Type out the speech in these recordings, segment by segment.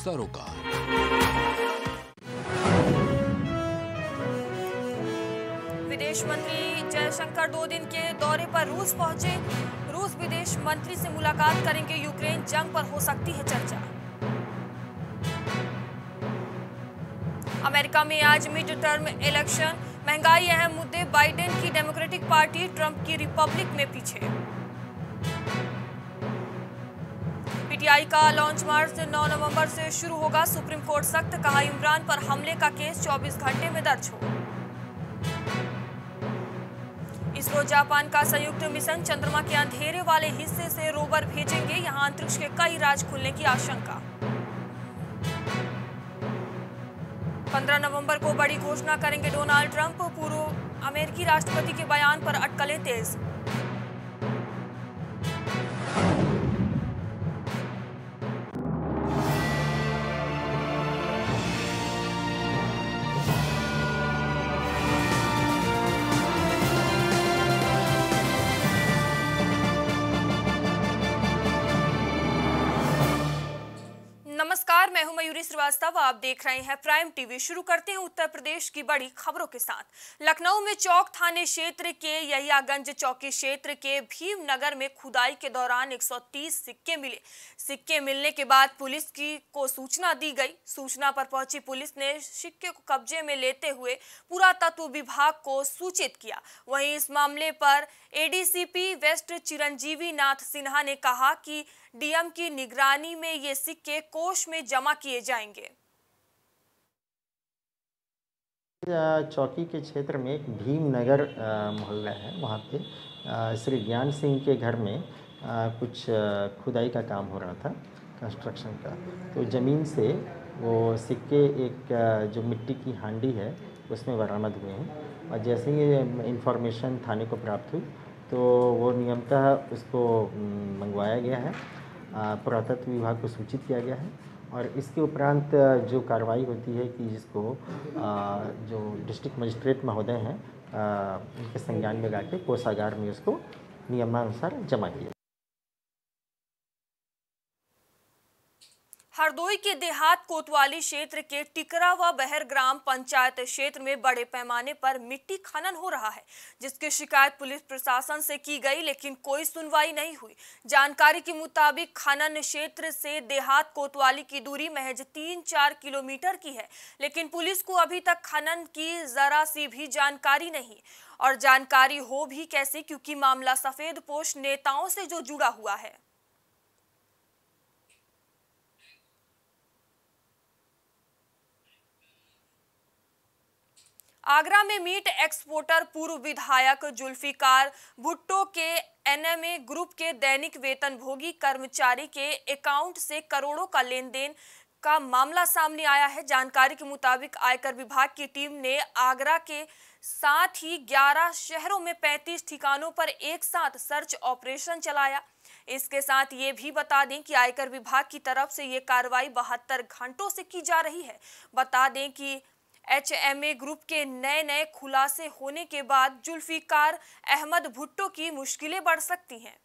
सरोकार। विदेश मंत्री जयशंकर 2 दिन के दौरे पर रूस पहुंचे। रूस विदेश मंत्री से मुलाकात करेंगे। यूक्रेन जंग पर हो सकती है चर्चा। अमेरिका में आज मिड टर्म इलेक्शन, महंगाई अहम मुद्दे। बाइडेन की डेमोक्रेटिक पार्टी, ट्रंप की रिपब्लिक में पीछे। पीटीआई का लॉन्च मार्च 9 नवंबर से शुरू होगा। सुप्रीम कोर्ट सख्त, कहा इमरान पर हमले का केस 24 घंटे में दर्ज हो। इसरो जापान का संयुक्त मिशन, चंद्रमा के अंधेरे वाले हिस्से से रोवर भेजेंगे। यहां अंतरिक्ष के कई राज खुलने की आशंका। 15 नवंबर को बड़ी घोषणा करेंगे डोनाल्ड ट्रंप। पूर्व अमेरिकी राष्ट्रपति के बयान पर अटकलें तेज। नमस्कार, मैं हूं मयूरी श्रीवास्तव। आप देख रहे हैं प्राइम टीवी। शुरू करते हैं उत्तर प्रदेश की बड़ी खबरों के साथ। लखनऊ में चौक थाने क्षेत्र के यहियागंज चौकी क्षेत्र के भीमनगर में खुदाई के दौरान 130 सिक्के मिले। सिक्के मिलने के बाद पुलिस को सूचना दी गई। सूचना पर पहुंची पुलिस ने सिक्के को कब्जे में लेते हुए पुरातत्व विभाग को सूचित किया। वहीं इस मामले पर एडीसीपी वेस्ट चिरंजीवी नाथ सिन्हा ने कहा कि डीएम की निगरानी में ये सिक्के कोष में जमा किए जाएंगे। चौकी के क्षेत्र में एक भीमनगर मोहल्ला है, वहाँ पे श्री ज्ञान सिंह के घर में कुछ खुदाई का काम हो रहा था, कंस्ट्रक्शन का। तो ज़मीन से वो सिक्के एक जो मिट्टी की हांडी है उसमें बरामद हुए हैं। और जैसे ही इंफॉर्मेशन थाने को प्राप्त हुई तो वो नियमतः उसको मंगवाया गया है, पुरातत्व विभाग को सूचित किया गया है। और इसके उपरांत जो कार्रवाई होती है कि जिसको जो डिस्ट्रिक्ट मजिस्ट्रेट महोदय हैं उनके संज्ञान में ला के कोषागार में उसको नियमानुसार जमा किया। हरदोई के देहात कोतवाली क्षेत्र के टिकरा व बहर ग्राम पंचायत क्षेत्र में बड़े पैमाने पर मिट्टी खनन हो रहा है, जिसकी शिकायत पुलिस प्रशासन से की गई, लेकिन कोई सुनवाई नहीं हुई। जानकारी के मुताबिक खनन क्षेत्र से देहात कोतवाली की दूरी महज 3-4 किलोमीटर की है, लेकिन पुलिस को अभी तक खनन की जरा सी भी जानकारी नहीं। और जानकारी हो भी कैसे, क्योंकि मामला सफेद पोश नेताओं से जो जुड़ा हुआ है। आगरा में मीट एक्सपोर्टर पूर्व विधायक जुल्फिकार भुट्टो के एनएमए ग्रुप के दैनिक वेतन भोगी कर्मचारी के अकाउंट से करोड़ों का लेन देन का मामला सामने आया है। जानकारी के मुताबिक आयकर विभाग की टीम ने आगरा के साथ ही 11 शहरों में 35 ठिकानों पर एक साथ सर्च ऑपरेशन चलाया। इसके साथ ये भी बता दें कि आयकर विभाग की तरफ से ये कार्रवाई 72 घंटों से की जा रही है। बता दें कि एचएमए ग्रुप के नए खुलासे होने के बाद जुल्फिकार अहमद भुट्टो की मुश्किलें बढ़ सकती हैं।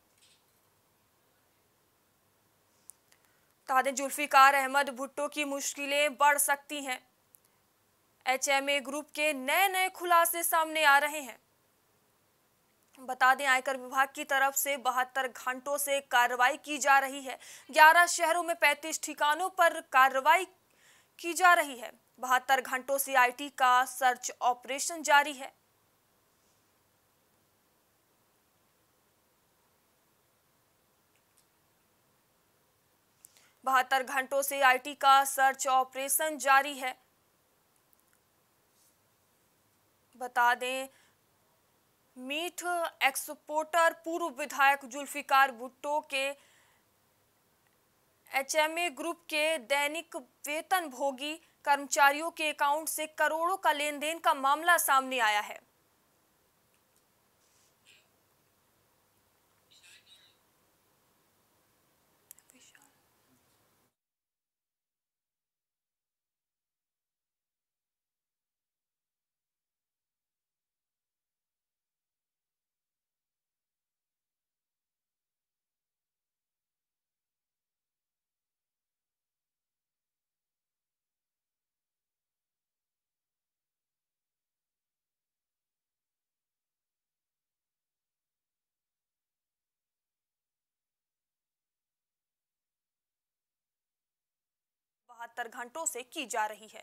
बता दें जुल्फिकार अहमद भुट्टो की मुश्किलें बढ़ सकती हैं। एचएमए ग्रुप के नए खुलासे सामने आ रहे हैं। बता दें आयकर विभाग की तरफ से 72 घंटों से कार्रवाई की जा रही है। 11 शहरों में 35 ठिकानों पर कार्रवाई की जा रही है। 72 घंटों से आईटी का सर्च ऑपरेशन जारी है। बहत्तर घंटों से आईटी का सर्च ऑपरेशन जारी है। बता दें मीट एक्सपोर्टर पूर्व विधायक जुल्फिकार भुट्टो के एचएमए ग्रुप के दैनिक वेतन भोगी कर्मचारियों के अकाउंट से करोड़ों का लेन देन का मामला सामने आया है। 72 घंटों से की जा रही है।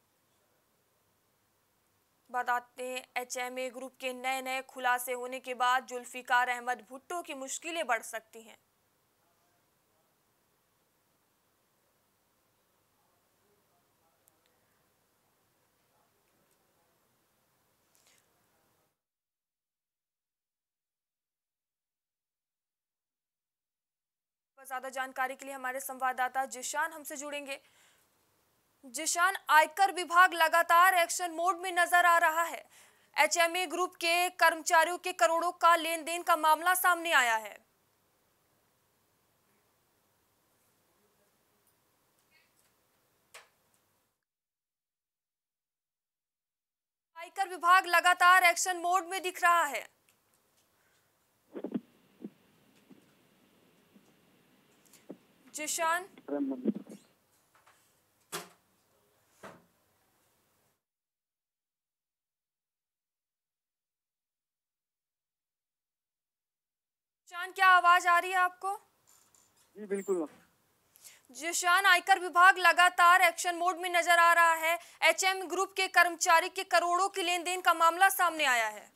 बताते हैं, एचएमए ग्रुप के नए नए खुलासे होने के बाद जुल्फिकार अहमद भुट्टो की मुश्किलें बढ़ सकती हैं। ज्यादा जानकारी के लिए हमारे संवाददाता जिशान हमसे जुड़ेंगे। जिशान, आयकर विभाग लगातार एक्शन मोड में नजर आ रहा है। एचएमए ग्रुप के कर्मचारियों के करोड़ों का लेन देन का मामला सामने आया है। आयकर विभाग लगातार एक्शन मोड में दिख रहा है। जिशान, क्या आवाज आ रही है आपको? जी बिल्कुल। जिशान, आयकर विभाग लगातार एक्शन मोड में नजर आ रहा है। एचएम ग्रुप के कर्मचारी के करोड़ों की लेन देन का मामला सामने आया है।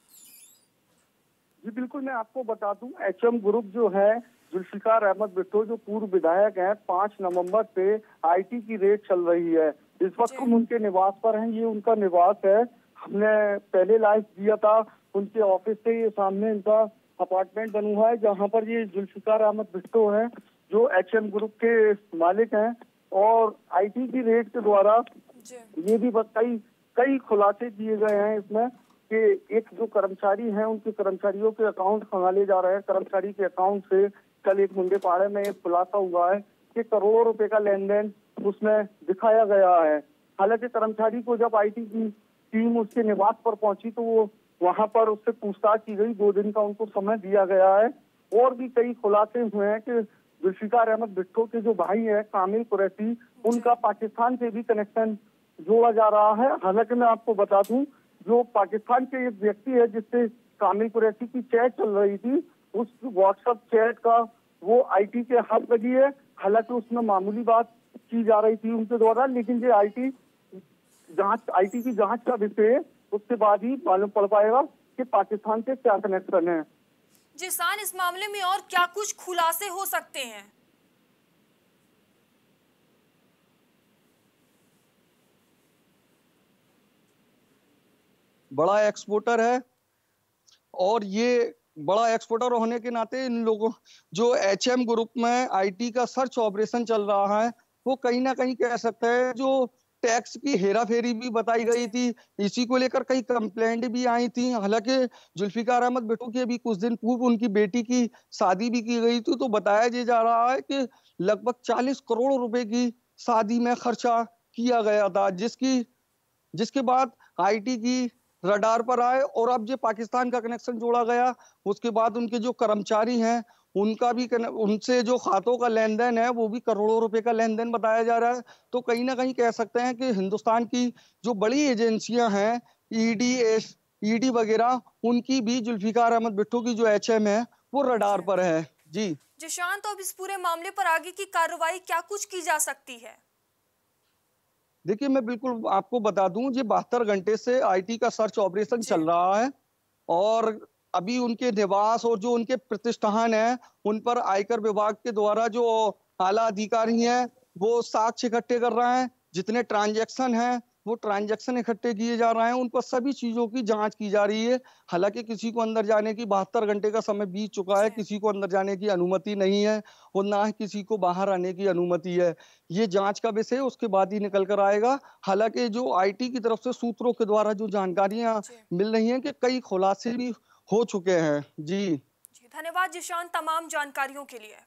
जी बिल्कुल, मैं आपको बता दूं, एचएम ग्रुप जो है, जुल्फिकार अहमद भुट्टो जो पूर्व विधायक हैं, 5 नवंबर से आईटी की रेड चल रही है। इस वक्त हम उनके निवास पर हैं। ये उनका निवास है। हमने पहले लाइव दिया था उनके ऑफिस से। ये सामने इनका अपार्टमेंट बना हुआ है, जहाँ पर ये जुल्फिकार अहमद भुट्टो है जो एचएम ग्रुप के मालिक हैं। और आईटी की रेड के द्वारा ये भी कई खुलासे किए गए हैं इसमें कि एक जो कर्मचारी हैं, उनके कर्मचारियों के अकाउंट खंगाले जा रहे हैं। कर्मचारी के अकाउंट से कल एक मुंडेपाड़े में एक खुलासा हुआ है कि करोड़ों रुपए का लेन देन उसमें दिखाया गया है। हालांकि कर्मचारी को जब आईटी की टीम उसके निवास पर पहुंची तो वो वहां पर उससे पूछताछ की गई। 2 दिन का उनको समय दिया गया है। और भी कई खुलासे हुए हैं कि जुल्फिकार अहमद भुट्टो के जो भाई है कामिल कुरैशी, उनका पाकिस्तान से भी कनेक्शन जोड़ा जा रहा है। हालांकि मैं आपको बता दूं, जो पाकिस्तान के एक व्यक्ति है जिससे कामिल कुरैशी की चैट चल रही थी, उस व्हाट्सएप चैट का वो आईटी के हाथ लगी है। हालांकि उसमें मामूली बात की जा रही थी उनके द्वारा, लेकिन ये आईटी की जांच का विषय है। उसके बाद ही मालूम पड़ पाएगा कि पाकिस्तान से क्या कनेक्शन है। जिसान, इस मामले में और क्या कुछ खुलासे हो सकते हैं? बड़ा एक्सपोर्टर है और ये बड़ा एक्सपोर्टर होने के नाते इन लोगों जो एचएम ग्रुप में आईटी का सर्च ऑपरेशन चल रहा है, वो कहीं ना कहीं कह सकते हैं जो टैक्स की हेराफेरी भी बताई गई थी। इसी को लेकर कई कंप्लेंट भी आई थी। हालांकि जुल्फिकार अहमद भुट्टो की अभी कुछ दिन पूर्व उनकी बेटी की शादी भी की गई थी, तो बताया जा रहा है कि लगभग 40 करोड़ रुपए की शादी में खर्चा किया गया था, जिसके बाद आईटी की रडार पर आए और अब जो पाकिस्तान का कनेक्शन जोड़ा गया। उसके बाद उनके जो कर्मचारी हैं उनका भी उनसे जो खातों का लेन देन है वो भी करोड़ों रुपए का लेन देन बताया जा रहा है। तो कहीं ना कहीं कह सकते हैं कि हिंदुस्तान की जो बड़ी एजेंसियां हैं, ईडी वगैरह, उनकी भी जुल्फिकार अहमद भुट्टो की जो एचएम है वो रडार पर है। जी जिशान, तो अब इस पूरे मामले पर आगे की कार्रवाई क्या कुछ की जा सकती है? देखिए, मैं बिल्कुल आपको बता दूं, ये 72 घंटे से आईटी का सर्च ऑपरेशन चल रहा है और अभी उनके निवास और जो उनके प्रतिष्ठान है उन पर आयकर विभाग के द्वारा जो आला अधिकारी हैं वो साक्ष्य इकट्ठे कर रहे हैं। जितने ट्रांजैक्शन हैं वो ट्रांजैक्शन इकट्ठे किए जा रहे हैं, उन पर सभी चीजों की जांच की जा रही है। हालांकि किसी को अंदर जाने की 72 घंटे का समय बीत चुका है, किसी को अंदर जाने की अनुमति नहीं है और ना ही किसी को बाहर आने की अनुमति है। ये जांच का विषय उसके बाद ही निकल कर आएगा। हालांकि जो आईटी की तरफ से सूत्रों के द्वारा जो जानकारियां मिल रही हैं कि कई खुलासे भी हो चुके हैं। जी धन्यवाद जिशान तमाम जानकारियों के लिए।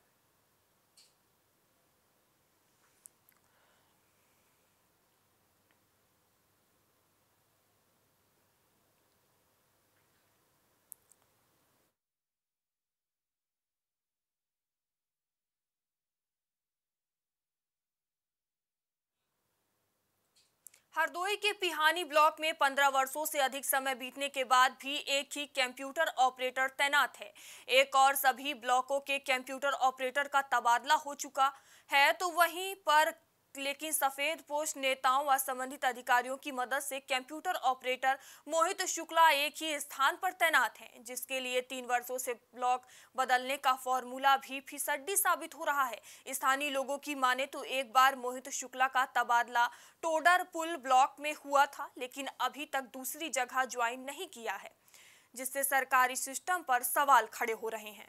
हरदोई के पिहानी ब्लॉक में 15 वर्षों से अधिक समय बीतने के बाद भी एक ही कंप्यूटर ऑपरेटर तैनात है। एक और सभी ब्लॉकों के कंप्यूटर ऑपरेटर का तबादला हो चुका है, तो वहीं पर लेकिन सफेद पोश नेताओं व संबंधित अधिकारियों की मदद से कंप्यूटर ऑपरेटर मोहित शुक्ला एक ही स्थान पर तैनात हैं, जिसके लिए 3 वर्षों से ब्लॉक बदलने का फॉर्मूला भी फिसड्डी साबित हो रहा है। स्थानीय लोगों की माने तो एक बार मोहित शुक्ला का तबादला टोडरपुल ब्लॉक में हुआ था, लेकिन अभी तक दूसरी जगह ज्वाइन नहीं किया है, जिससे सरकारी सिस्टम पर सवाल खड़े हो रहे हैं।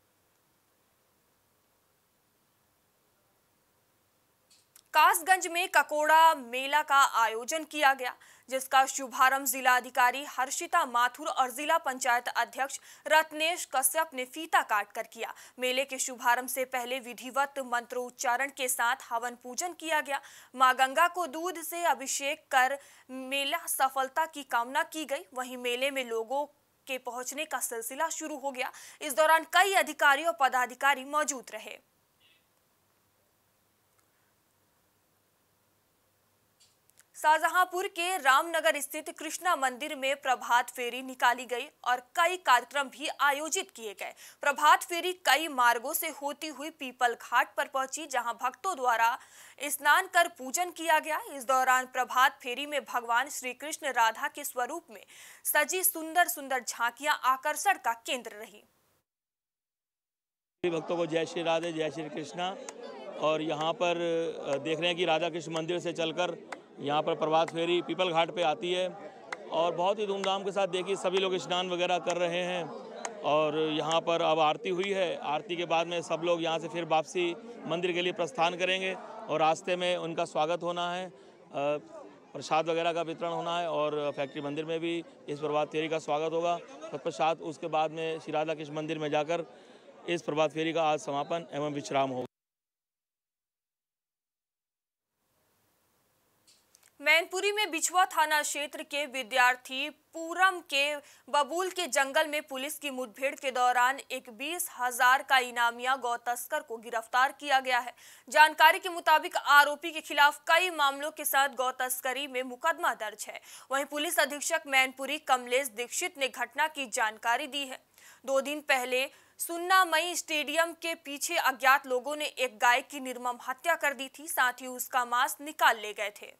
कासगंज में ककोड़ा मेला का आयोजन किया गया, जिसका शुभारंभ जिलाधिकारी हर्षिता माथुर और जिला पंचायत अध्यक्ष रत्नेश कश्यप ने फीता काट कर किया। मेले के शुभारंभ से पहले विधिवत मंत्रोच्चारण के साथ हवन पूजन किया गया। मां गंगा को दूध से अभिषेक कर मेला सफलता की कामना की गई। वहीं मेले में लोगों के पहुंचने का सिलसिला शुरू हो गया। इस दौरान कई अधिकारी और पदाधिकारी मौजूद रहे। शाहजहांपुर के रामनगर स्थित कृष्णा मंदिर में प्रभात फेरी निकाली गई और कई कार्यक्रम भी आयोजित किए गए। प्रभात फेरी कई मार्गों से होती हुई पीपल घाट पर पहुंची, जहां भक्तों द्वारा स्नान कर पूजन किया गया। इस दौरान प्रभात फेरी में भगवान श्री कृष्ण राधा के स्वरूप में सजी सुंदर सुंदर झांकियां आकर्षण का केंद्र रही। भक्तों को जय श्री राधे, जय श्री कृष्णा। और यहाँ पर देख रहे हैं कि राधा कृष्ण मंदिर से चलकर यहाँ पर प्रभात फेरी पीपल घाट पे आती है और बहुत ही धूमधाम के साथ देखिए सभी लोग स्नान वगैरह कर रहे हैं। और यहाँ पर अब आरती हुई है। आरती के बाद में सब लोग यहाँ से फिर वापसी मंदिर के लिए प्रस्थान करेंगे और रास्ते में उनका स्वागत होना है, प्रसाद वगैरह का वितरण होना है और फैक्ट्री मंदिर में भी इस प्रभात फेरी का स्वागत होगा। तत्पश्चात उसके बाद में श्री राधा कृष्ण मंदिर में जाकर इस प्रभात फेरी का आज समापन एवं विश्राम होगा। मैनपुरी में बिछुआ थाना क्षेत्र के विद्यार्थी पूरम के बबूल के जंगल में पुलिस की मुठभेड़ के दौरान एक 20,000 का इनामिया गौ तस्कर को गिरफ्तार किया गया है। जानकारी के मुताबिक आरोपी के खिलाफ कई मामलों के साथ गौ तस्करी में मुकदमा दर्ज है। वहीं पुलिस अधीक्षक मैनपुरी कमलेश दीक्षित ने घटना की जानकारी दी है। 2 दिन पहले सुन्नामई स्टेडियम के पीछे अज्ञात लोगों ने एक गाय की निर्मम हत्या कर दी थी, साथ ही उसका मांस निकाल ले गए थे।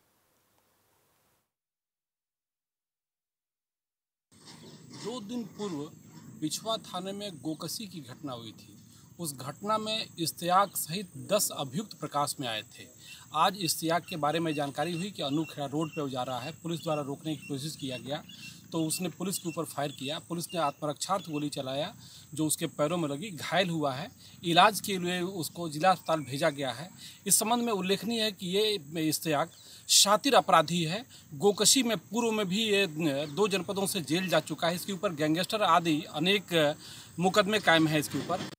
2 दिन पूर्व बिछुआ थाने में गोकशी की घटना हुई थी। उस घटना में इश्तियाक सहित 10 अभियुक्त प्रकाश में आए थे। आज इश्तियाक के बारे में जानकारी हुई कि अनूखेड़ा रोड पर जा रहा है। पुलिस द्वारा रोकने की कोशिश किया गया तो उसने पुलिस के ऊपर फायर किया। पुलिस ने आत्मरक्षार्थ गोली चलाया जो उसके पैरों में लगी, घायल हुआ है। इलाज के लिए उसको जिला अस्पताल भेजा गया है। इस संबंध में उल्लेखनीय है कि ये इश्तियाक शातिर अपराधी है। गोकशी में पूर्व में भी ये 2 जनपदों से जेल जा चुका है। इसके ऊपर गैंगस्टर आदि अनेक मुकदमे कायम हैं इसके ऊपर।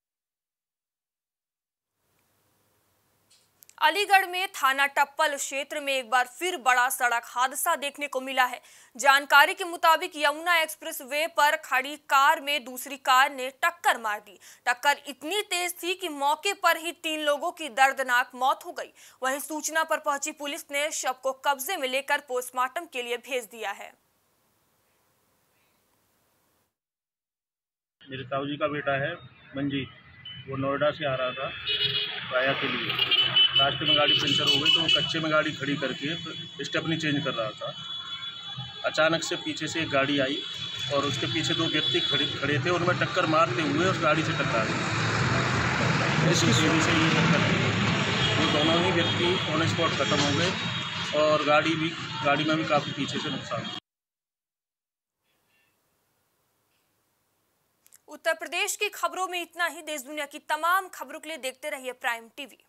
अलीगढ़ में थाना टप्पल क्षेत्र में एक बार फिर बड़ा सड़क हादसा देखने को मिला है। जानकारी के मुताबिक यमुना एक्सप्रेस वे पर खड़ी कार में दूसरी कार ने टक्कर मार दी। टक्कर इतनी तेज थी कि मौके पर ही 3 लोगों की दर्दनाक मौत हो गई। वहीं सूचना पर पहुंची पुलिस ने शव को कब्जे में लेकर पोस्टमार्टम के लिए भेज दिया है। मेरे ताऊ जी का बेटा है मंजीत, वो नोएडा से आ रहा था राया के लिए। रास्ते में गाड़ी पंचर हो गई तो वो कच्चे में गाड़ी खड़ी करके स्टेपनी चेंज कर रहा था। अचानक से पीछे से एक गाड़ी आई और उसके पीछे 2 व्यक्ति खड़े थे। उनमें टक्कर मारते हुए उस गाड़ी से टकरा गई। इसकी वजह से ये टक्कर थी। वो दोनों ही व्यक्ति ऑन स्पॉट खत्म हो गए और गाड़ी में भी काफ़ी पीछे से नुकसान हुआ। उत्तर प्रदेश की खबरों में इतना ही। देश दुनिया की तमाम खबरों के लिए देखते रहिए प्राइम टीवी।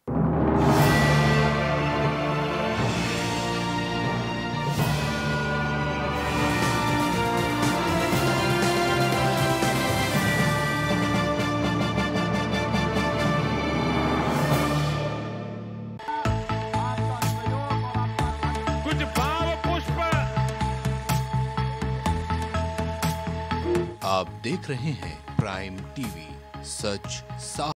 कुछ भाव पुष्प। आप देख रहे हैं प्राइम टीवी, सच साफ।